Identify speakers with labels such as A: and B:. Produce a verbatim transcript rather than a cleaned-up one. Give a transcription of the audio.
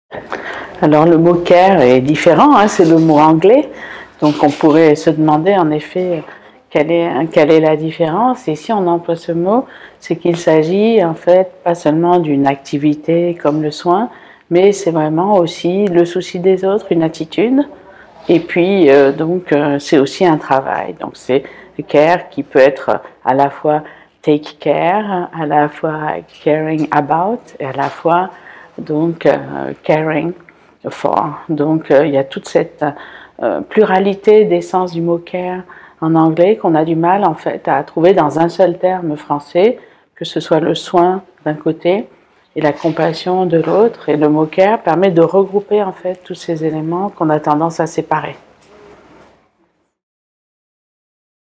A: Alors le mot care est différent, hein, c'est le mot anglais, donc on pourrait se demander en effet quelle est, quelle est la différence. Et si on emploie ce mot, c'est qu'il s'agit en fait pas seulement d'une activité comme le soin, mais c'est vraiment aussi le souci des autres, une attitude. Et puis euh, donc euh, c'est aussi un travail. Donc c'est care qui peut être à la fois take care, à la fois caring about, et à la fois donc euh, caring for. Donc euh, il y a toute cette euh, pluralité des sens du mot care en anglais qu'on a du mal en fait à trouver dans un seul terme français, que ce soit le soin d'un côté et la compassion de l'autre. Et le mot care permet de regrouper en fait tous ces éléments qu'on a tendance à séparer.